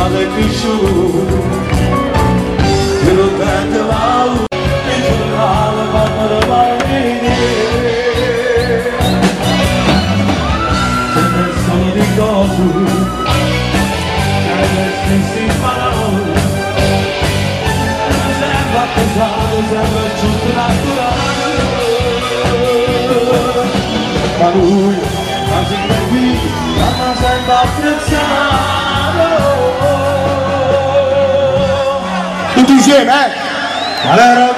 male cresciuto, che lo tende va e giornale va mai vedere. Sempre sono di cose, che le stesse parole, sembra pesare, sembra giusto naturale. Ma lui, ma sempre qui, ma sempre apprezzato. Tutti insieme, Allora.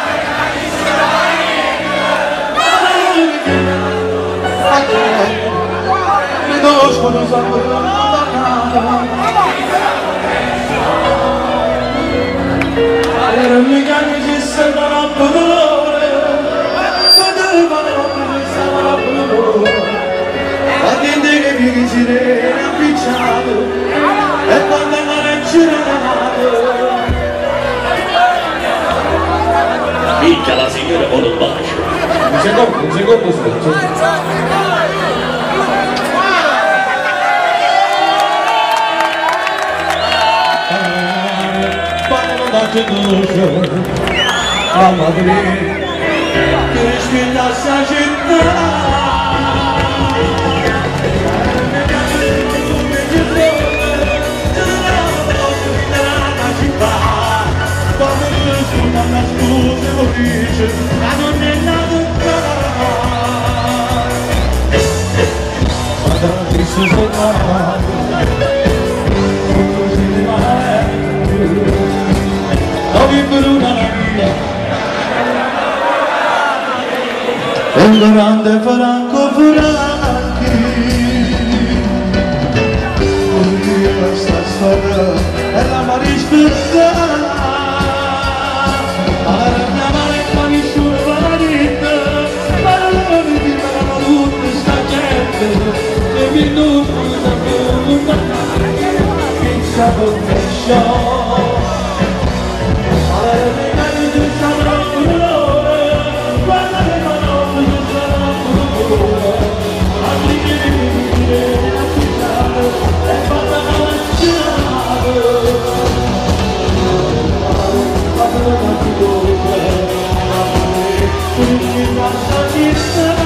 Mi conoscono, sanno allora mi cani ci sentono a dolore, ma gente che mi dice appicciato e quando non girato minchia la signora con un bacio un secondo quando non da geloso a Madrid che respira sta città. Ma scusa lo dice, ma non è nato ma da Cristo soltanto così non bruna la via e un grande Franco Franchi così questa storia è la marisperta. Thank you.